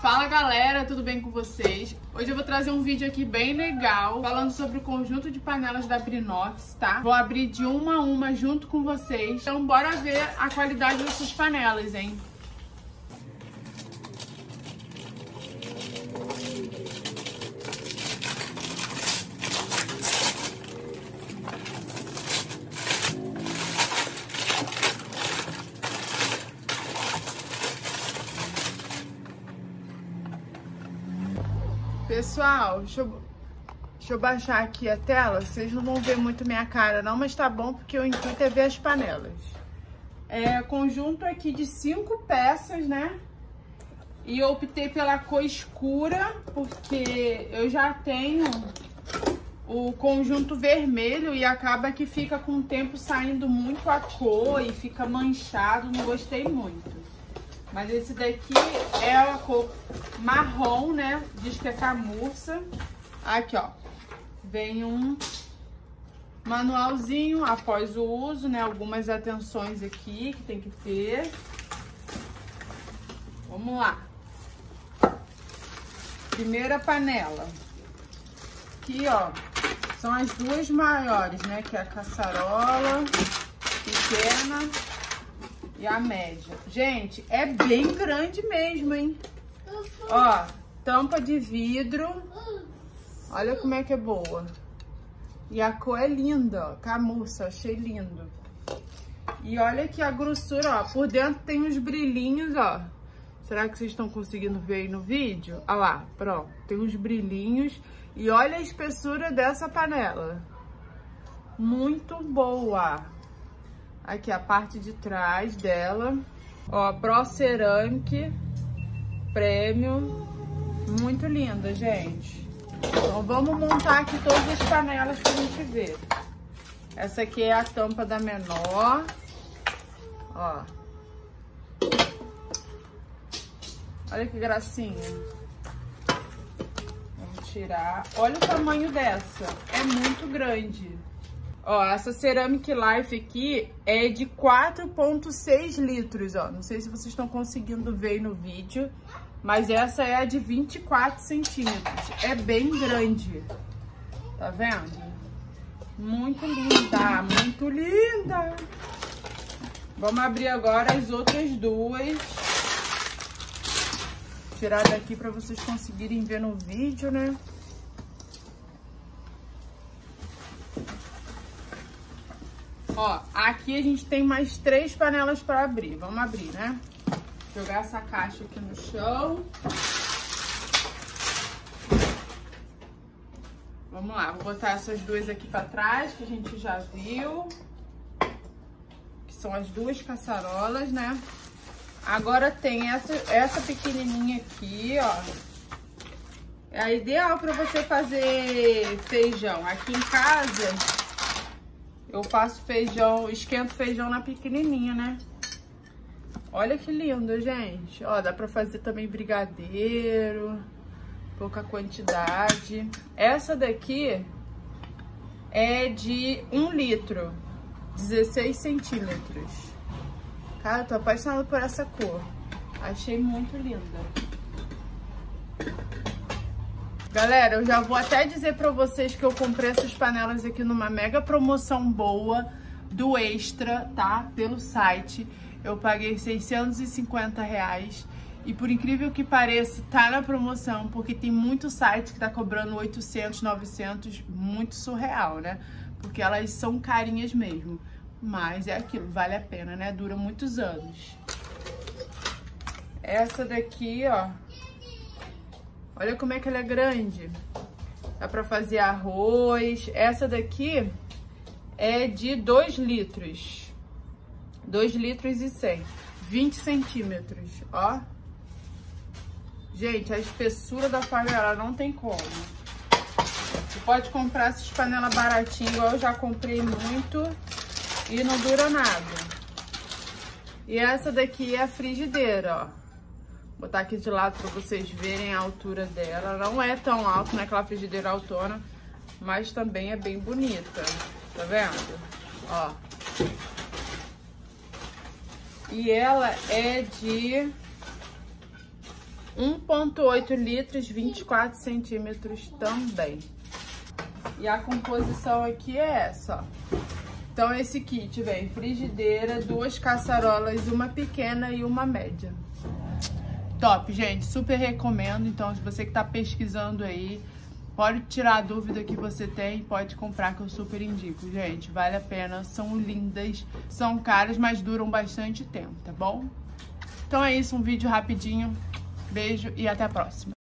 Fala galera, tudo bem com vocês? Hoje eu vou trazer um vídeo aqui bem legal, falando sobre o conjunto de panelas da Brinox, tá? Vou abrir de uma a uma junto com vocês. Então bora ver a qualidade dessas panelas, hein? Pessoal, deixa eu baixar aqui a tela. Vocês não vão ver muito minha cara não, mas tá bom porque o intuito é ver as panelas. É conjunto aqui de 5 peças, né? E eu optei pela cor escura porque eu já tenho o conjunto vermelho e acaba que fica com o tempo saindo muito a cor e fica manchado, não gostei muito. Mas esse daqui é a cor marrom, né? Diz que é camurça. Aqui, ó. Vem um manualzinho após o uso, né? Algumas atenções aqui que tem que ter. Vamos lá. Primeira panela. Aqui, ó. São as duas maiores, né? Que é a caçarola pequena e a média. Gente, é bem grande mesmo, hein? Ó, tampa de vidro. Olha como é que é boa. E a cor é linda, ó. Camurça, achei lindo. E olha aqui a grossura, ó. Por dentro tem uns brilhinhos, ó. Será que vocês estão conseguindo ver aí no vídeo? Olha lá, pronto. Tem uns brilhinhos. E olha a espessura dessa panela. Muito boa. Aqui a parte de trás dela, ó, Pro Ceramic Premium, muito linda, gente. Então vamos montar aqui todas as panelas pra gente ver. Essa aqui é a tampa da menor, ó. Olha que gracinha. Vamos tirar. Olha o tamanho dessa, é muito grande. Ó, essa Ceramic Life aqui é de 4,6 litros, ó. Não sei se vocês estão conseguindo ver aí no vídeo, mas essa é a de 24 centímetros. É bem grande. Tá vendo? Muito linda, muito linda. Vamos abrir agora as outras duas. Tirar daqui para vocês conseguirem ver no vídeo, né? Ó, aqui a gente tem mais 3 panelas para abrir. Vamos abrir, né? Jogar essa caixa aqui no chão. Vamos lá, vou botar essas duas aqui para trás, que a gente já viu. Que são as duas caçarolas, né? Agora tem essa pequenininha aqui, ó. É a ideal para você fazer feijão. Aqui em casa eu faço feijão, esquento feijão na pequenininha, né? Olha que lindo, gente. Ó, dá pra fazer também brigadeiro, pouca quantidade. Essa daqui é de 1 litro, 16 centímetros. Cara, eu tô apaixonada por essa cor. Achei muito linda. Galera, eu já vou até dizer pra vocês que eu comprei essas panelas aqui numa mega promoção boa do Extra, tá? Pelo site. Eu paguei R$650 e por incrível que pareça, tá na promoção, porque tem muito site que tá cobrando 800, 900, muito surreal, né? Porque elas são carinhas mesmo. Mas é aquilo, vale a pena, né? Dura muitos anos. Essa daqui, ó. Olha como é que ela é grande. Dá pra fazer arroz. Essa daqui é de 2 litros. 2 litros e 100. 20 centímetros, ó. Gente, a espessura da panela não tem como. Você pode comprar essas panelas baratinhas, igual eu já comprei muito. E não dura nada. E essa daqui é a frigideira, ó. Vou botar aqui de lado pra vocês verem a altura dela. Não é tão alta, não é aquela frigideira autona, mas também é bem bonita. Tá vendo? Ó. E ela é de 1,8 litros, 24 centímetros também. E a composição aqui é essa, ó. Então esse kit vem frigideira, 2 caçarolas, uma pequena e uma média. Top, gente, super recomendo. Então se você que tá pesquisando aí, pode tirar a dúvida que você tem, pode comprar que eu super indico, gente. Vale a pena, são lindas, são caras, mas duram bastante tempo, tá bom? Então é isso, um vídeo rapidinho. Beijo e até a próxima.